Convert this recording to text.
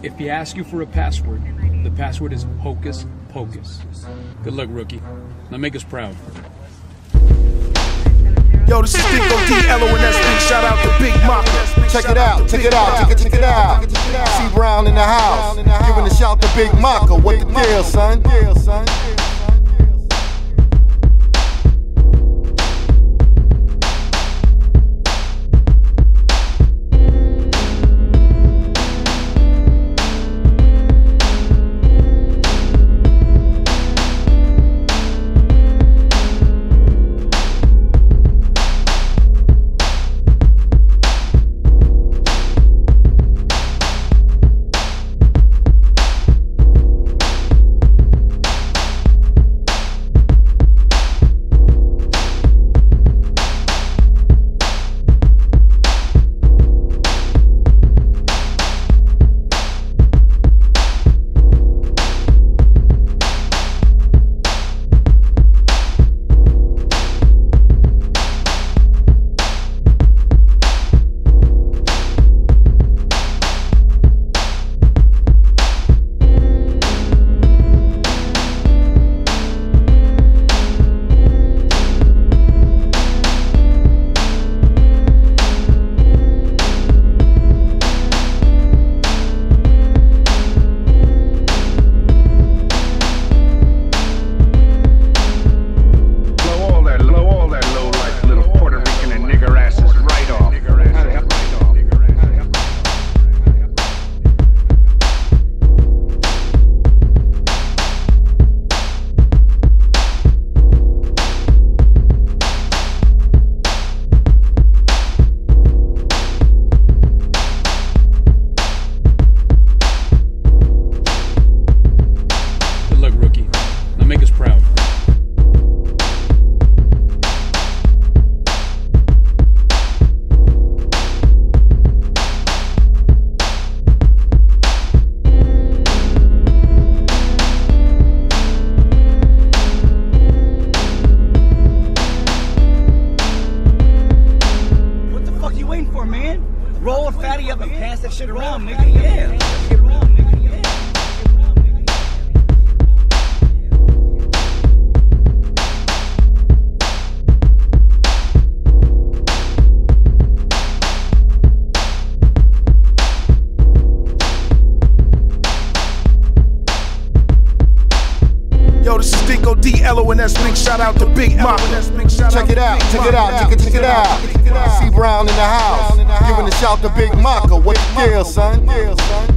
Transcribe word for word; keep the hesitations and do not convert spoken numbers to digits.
If you ask you for a password, the password is Hocus Pocus. Good luck, rookie. Now make us proud. Yo, this is Dingo D, L O N S B. Shout out to Big Maka. Check it out, check it out, check it, check it out. C Brown in the house, giving a shout to Big Maka. What the deal, son? Make us proud. What the fuck you waiting for, man? Roll a fatty up and pass that shit around, nigga. Yeah. Get around, nigga. Yeah. Yo, this is Dingo D, L O N S B. Shout out to Big Maka. Check it out, check it out, check it, check it out. C Brown in the house, giving a shout to Big Maka. What the deal, son?